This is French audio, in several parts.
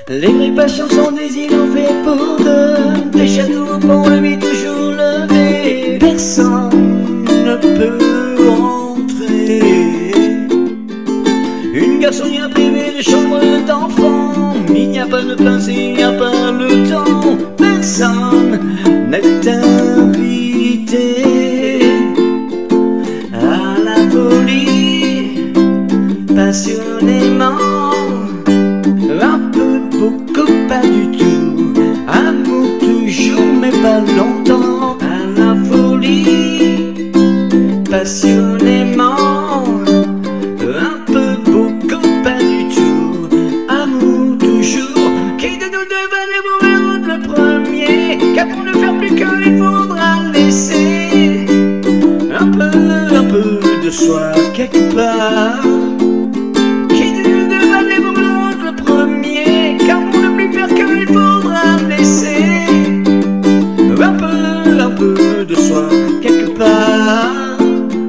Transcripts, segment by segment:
Les vraies passions sont des îlots faits pour deux, des châteaux pour le vide toujours levé. Personne ne peut rentrer. Une garçonnière privée de chambre d'enfant. Il n'y a pas de place, il n'y a pas le temps. Personne n'est invité à la folie, passionnément. Un peu, beaucoup, pas du tout. Amour toujours, mais pas longtemps. À la folie, passionnément. Un peu, beaucoup, pas du tout. Amour toujours. Qui de nous deux va dévorer le premier? Car pour ne faire plus qu'un, il faudra laisser un peu de soi quelque part. Un peu de soi quelque part.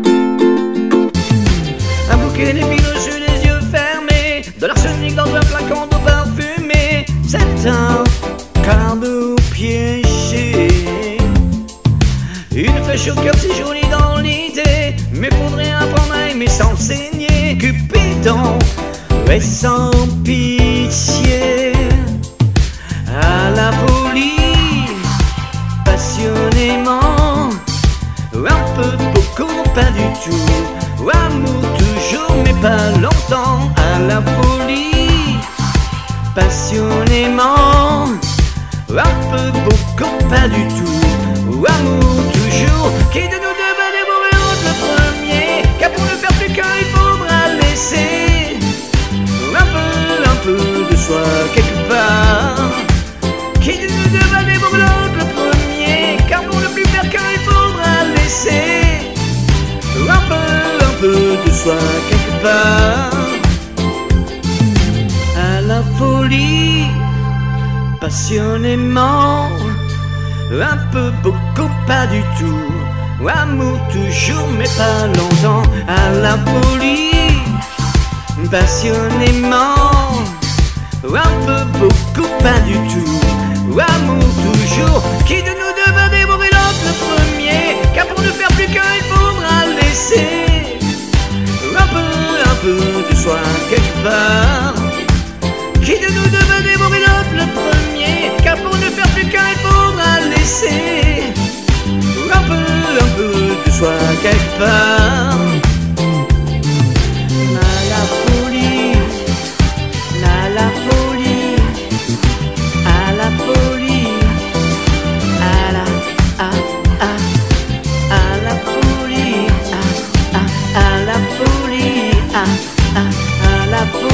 Un bouquet d'épines sur les yeux fermés, de l'arsenic dans un flacon d'eau parfumée. C'est un cadeau piégé. Une flèche au cœur si jolie dans l'idée, mais faudrait apprendre à aimer sans saigner. Cupidon est sans pitié. À la folie, passionnément. Un peu, beaucoup, pas du tout. Amour toujours, mais pas longtemps. À la folie, passionnément. Un peu, beaucoup, pas du tout. Amour toujours. Qui de nous deux va dévorer le premier? Car pour ne faire plus qu'un, il faudra laisser un peu de soi quelque part. Qui de nous deux va dévorer le premier? Car pour ne plus faire qu'un, il faudra laisser un peu de soi quelque part. À la folie, passionnément. Un peu, beaucoup, pas du tout. Amour toujours, mais pas longtemps. À la folie, passionnément. Un peu, beaucoup, pas du tout. Amour toujours. Qui de nous deux va dévorer l'autre le premier? Car pour ne faire plus qu'un, il faudra laisser un peu de soi quelque part. Qui de nous deux va dévorer l'autre le premier? Car pour ne faire plus qu'un, il faudra laisser un peu de soi quelque part. La folie, la folie, à la folie, à la folie, à la folie, à la folie.